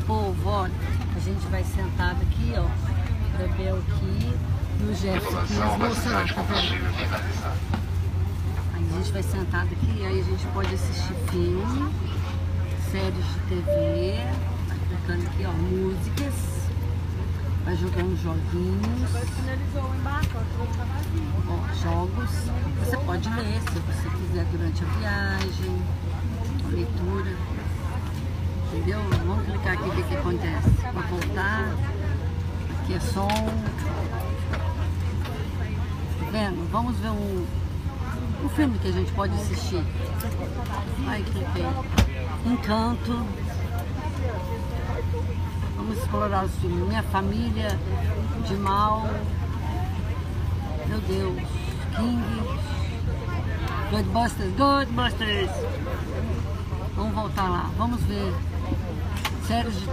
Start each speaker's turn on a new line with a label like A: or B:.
A: povo, olha, a gente vai sentado aqui, ó, Bebel aqui, e o Jefferson aqui, as moças lá, tá vendo? Aí a gente vai sentado aqui, aí a gente pode assistir filme, séries de TV, vai clicando aqui, ó, músicas, vai jogando joguinhos, ó, jogos, você pode ler se você quiser durante a viagem, a leitura, entendeu? Vamos clicar aqui e ver o que acontece. Vou voltar, aqui é som, tá vendo? Vamos ver um filme que a gente pode assistir. Aí cliquei, Encanto. Vamos explorar os filmes. Minha Família, de Mal, meu Deus, King, Ghostbusters. Vamos voltar lá, vamos ver séries de